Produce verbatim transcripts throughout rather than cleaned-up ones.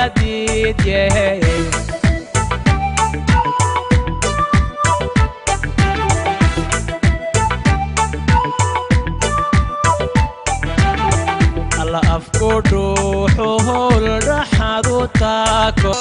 الله أفكر روحه الرحاد وتاكو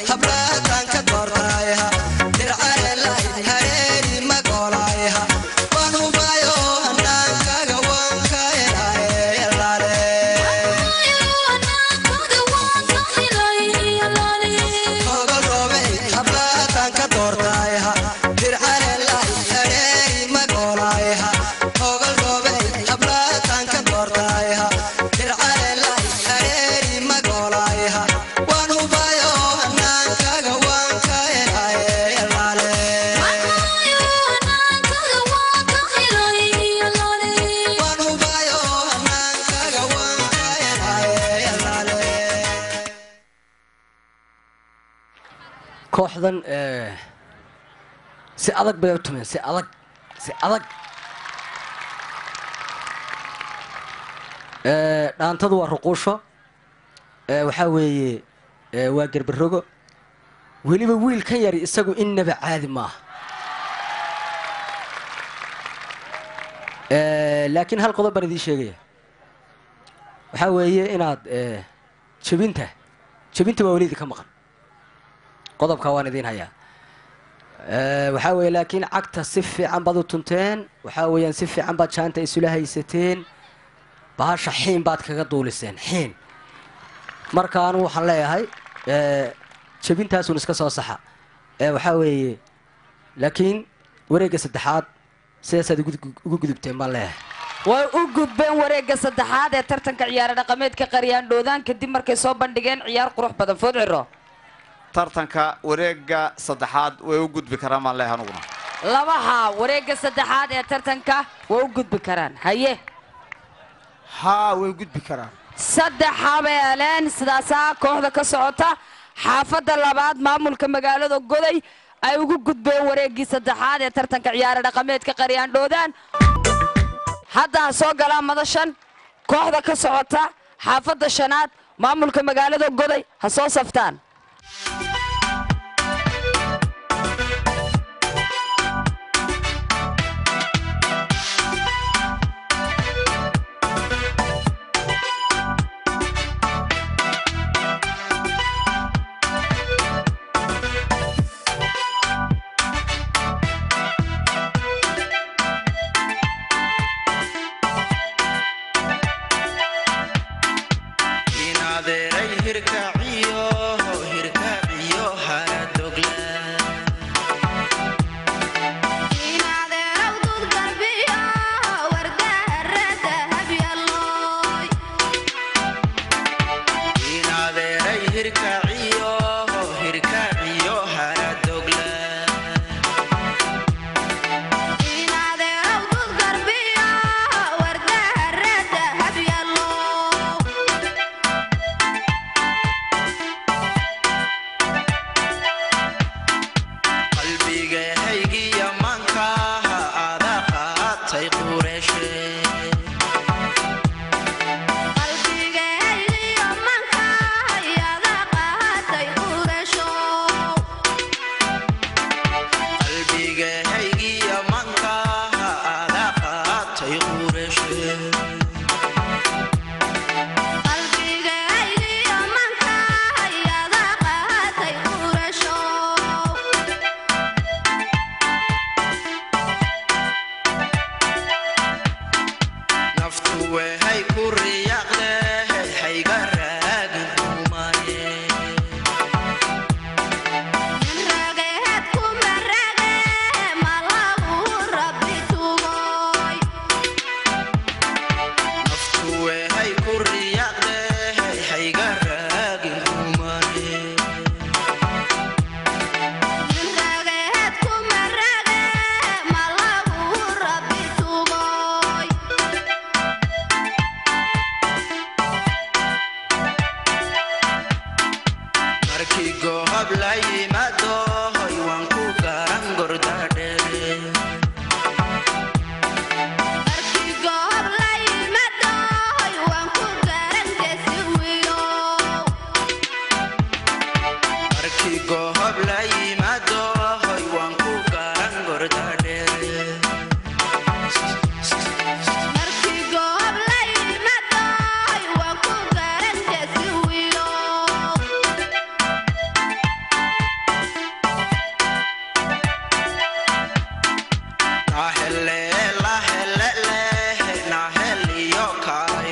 kooxdan si adag bay u tumeen si adag si adag dhaantadu waa ruquusho waxaa weeye waa garbarogo weliba wiil kan yari isagu innaba caadi maaha laakiin hal qodob baan idiin sheegaya waxaa weeye inaad jebinta jebinta waa welidi ka maqan qodobka waan idiin hayaa waxaa weeye laakiin cagta si fiican baad u tunteen waxaa weeyaan si fiican baad jaanta isula haysateen bahasha xiin baad kaga duuliseen xiin marka anu waxaan leeyahay jebintaasun iska soo saxa waxaa weeye laakiin wareegga saddexaad sidaasaad ugu gudubteen baan leeyahay way u gudbeen wareegga saddexaad ee tartanka ciyaaro dhaqameedka qaryaandhoodaan kadib markay soo bandhigeen ciyaar qurux badan food ciro tartanka wareegga saddexaad way u gudbi karaan maan leeyahay anuguna labaha wareegga saddexaad ee tartanka way u gudbi karaan haye haa way u gudbi karaan saddex habeeleen sidaasaa kooxda ka socota xaafadda labaad maamulka magaalada goday ay ugu gudbeen wareeggii saddexaad ee tartanka ciyaaro dhaqameedka qaryaandhoodaan hadda ha soo galaan madashan kooxda ka socota xaafadda shanaad maamulka magaalada goday ha soo saftaan markii goob la yimaado hoy waan ku garan gordade markii goob la yimaado hoy waan ku garan jasiwiyo ahelle la helle na helio kai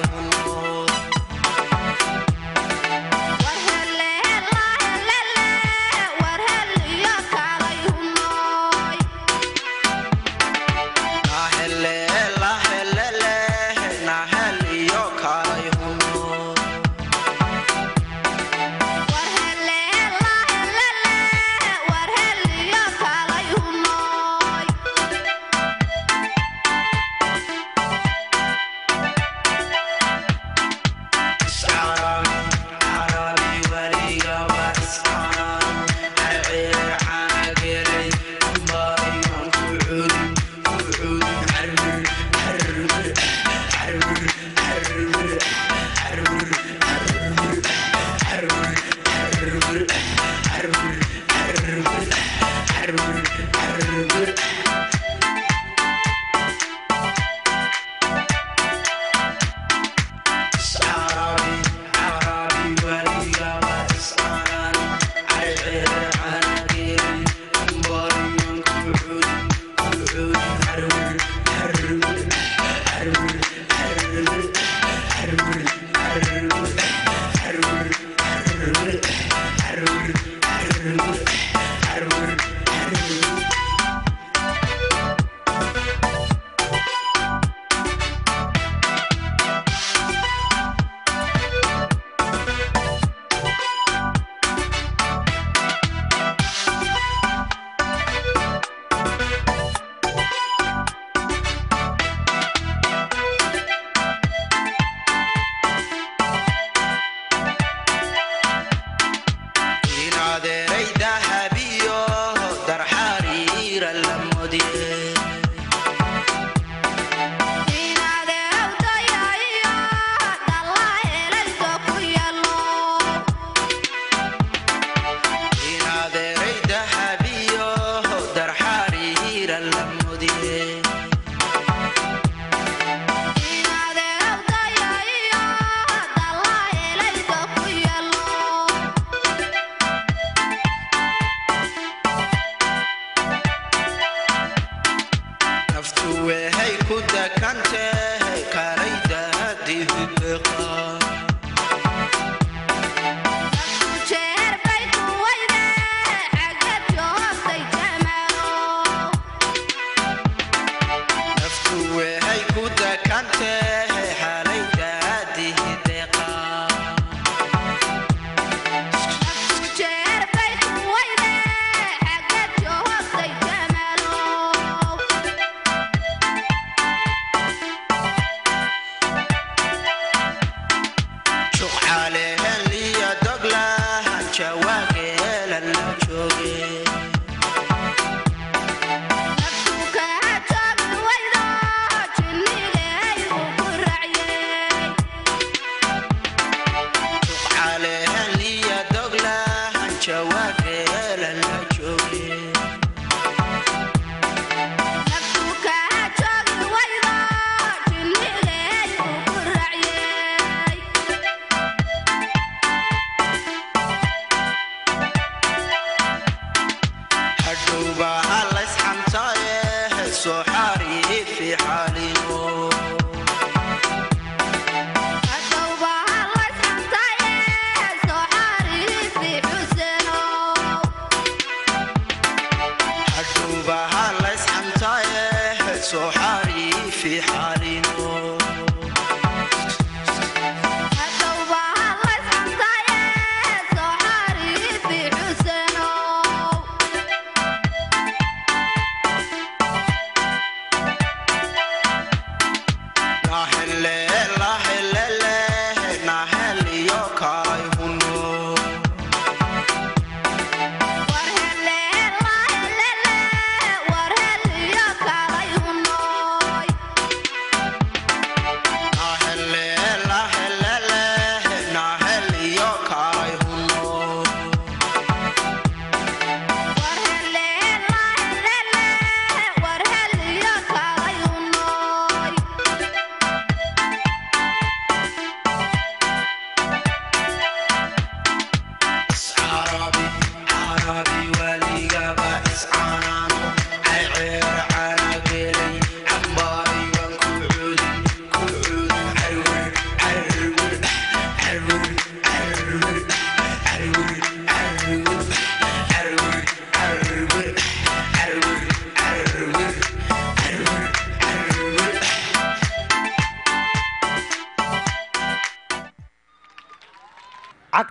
war helle war helle yo kala yuno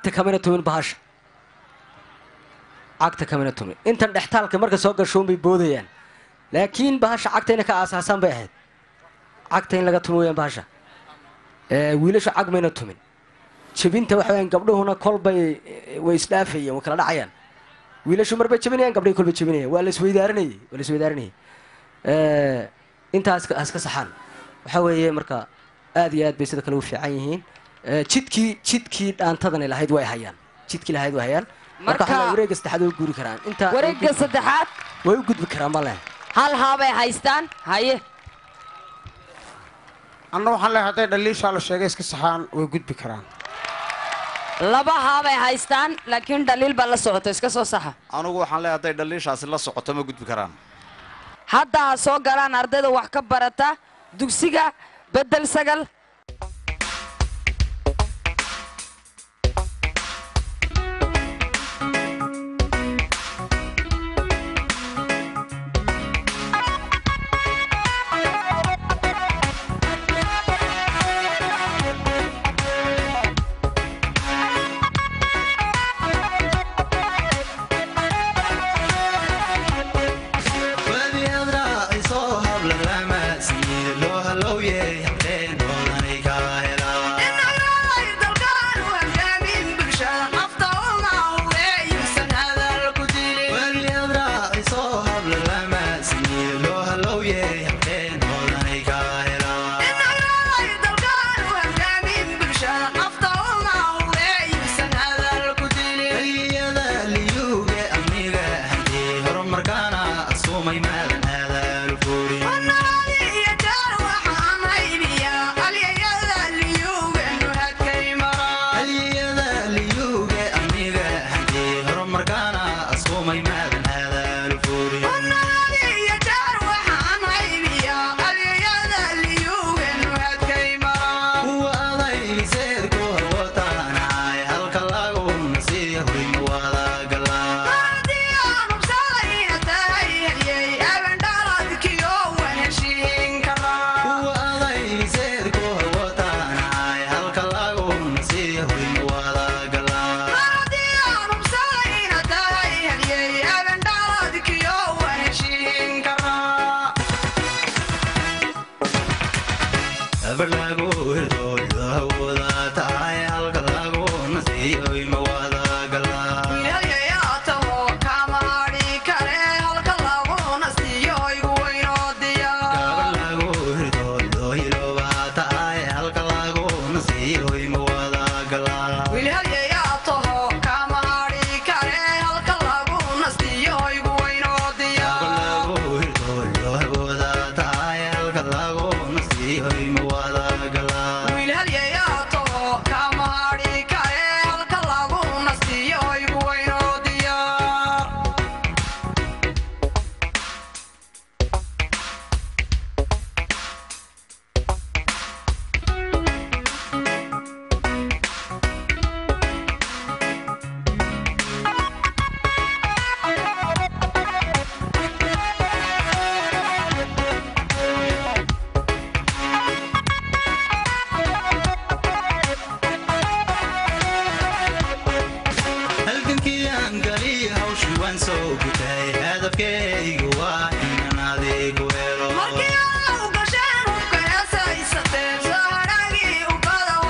cagta kamana tumin bahasha cagta kamana tumin intan dhextaalka marka soo gashoon bay boodayaan laakiin bahasha cagta inay ka aasaasan bay ahayd cagta in laga tumo weeyaan bahasha ee wiilasha cag mayna tumin jabinta waxa weeyaan gabdhuhuna kolbay way isdhaafayeen way kala dhacayaan wiilashu marba jabinayaan gabdhaha kolba jabinayaan waa la isweydaarinayay waa la isweydaarinayay ee intaas aska saxan waxa weeye marka aad iyo aad bay sida kale u fiican yihiin jidkii jidkii dhaantadan lahayd way hayaan jidkii lahayd way hayaan marka wareegga saddexaad way guuri karaan inta wareegga saddexaad way u gudbi karaan ma leh hal haabay haystaan haye anna waxaan leeyahay hadday dhaliishaa la sheegay iska saxaan way gudbi karaan laba haabay haystaan laakiin dhaliil baa la socoto iska soo saxa anigu waxaan leeyahay hadday dhaliishaasi la socoto ma gudbi karaan hadda ha soo galaan ardayda wax ka barata dugsiga bedel sagal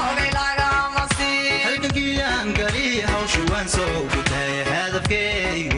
Halkan kiyaan gari hawshu waan soo gutay hadafkaygu